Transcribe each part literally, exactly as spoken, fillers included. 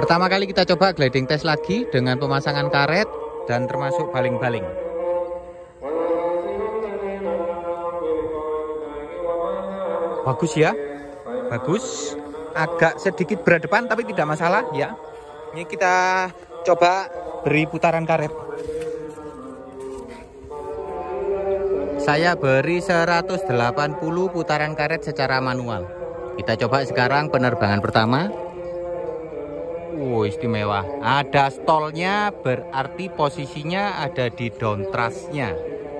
Pertama kali kita coba gliding test lagi dengan pemasangan karet dan termasuk baling-baling. Bagus ya, bagus. Agak sedikit berat depan tapi tidak masalah ya. Ini kita coba beri putaran karet. Saya beri seratus delapan puluh putaran karet secara manual. Kita coba sekarang penerbangan pertama. Wow, istimewa. Ada stolnya, berarti posisinya ada di down thrust-nya.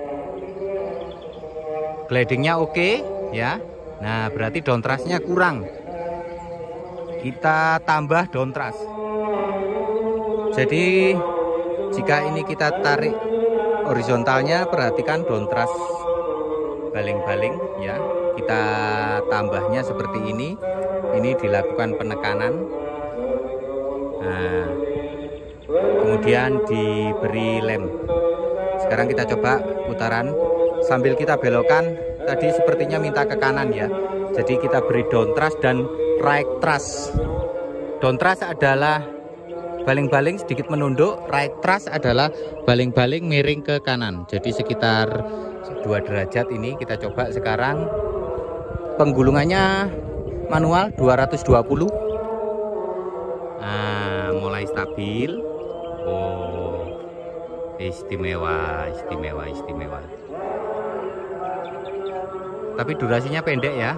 Glidingnya oke ya. Nah, berarti down thrust-nya kurang. Kita tambah down thrust. Jadi jika ini kita tarik horizontalnya, perhatikan down thrust baling-baling ya. Kita tambahnya seperti ini. Ini dilakukan penekanan. Nah, kemudian diberi lem. Sekarang kita coba putaran sambil kita belokkan. Tadi sepertinya minta ke kanan ya. Jadi kita beri down thrust dan right thrust. Down thrust adalah baling-baling sedikit menunduk, right thrust adalah baling-baling miring ke kanan. Jadi sekitar dua derajat ini. Kita coba sekarang. Penggulungannya manual dua ratus dua puluh. Nah, mulai stabil. Oh, istimewa, istimewa, istimewa. Tapi durasinya pendek ya.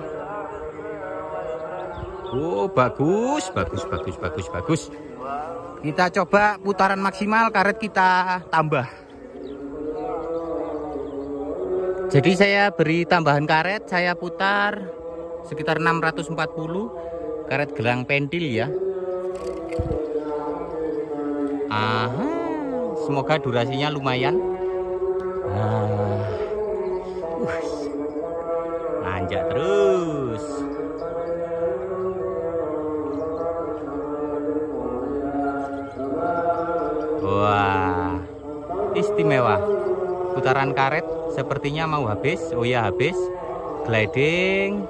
Oh, bagus, bagus, bagus, bagus, bagus. Kita coba putaran maksimal, karet kita tambah. Jadi saya beri tambahan karet, saya putar sekitar enam ratus empat puluh karet gelang pentil ya. Aha, semoga durasinya lumayan. Ah, uh, nanjak terus. Wah, istimewa. Putaran karet sepertinya mau habis. Oh ya, habis. Gliding.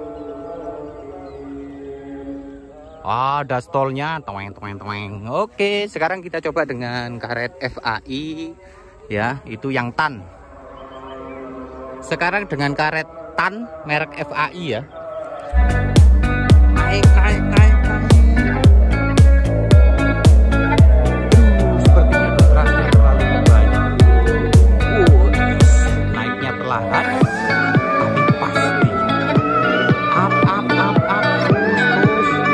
Oh, ada stolnya. Toeng, toeng, toeng. Oke, sekarang kita coba dengan karet F A I ya, itu yang tan. Sekarang dengan karet tan merek F A I ya. Naik, naik, naik, naik. Sepertinya durasinya terlalu banyak. Uh, naiknya perlahan, tapi pasti. Up, up, up, up. Terus, terus.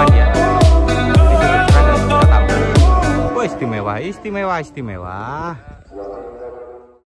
Istimewa, istimewa, istimewa.